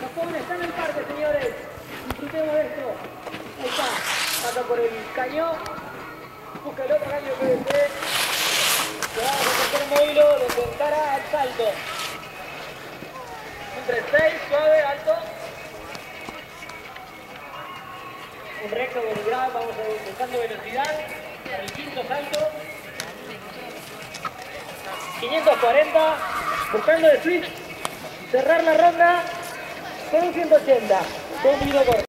jóvenes están en el parque, señores. Disfrutemos de esto. Ahí está. Pasa por el cañón. Busca el otro caño que desee. Se va a recoger el módulo donde encara al salto. Un 3-6, suave, alto. Un recto con el grab, vamos buscando velocidad. Para el quinto salto. 540. Buscando el switch. Cerrar la ronda con un 180. Con un poquito corto.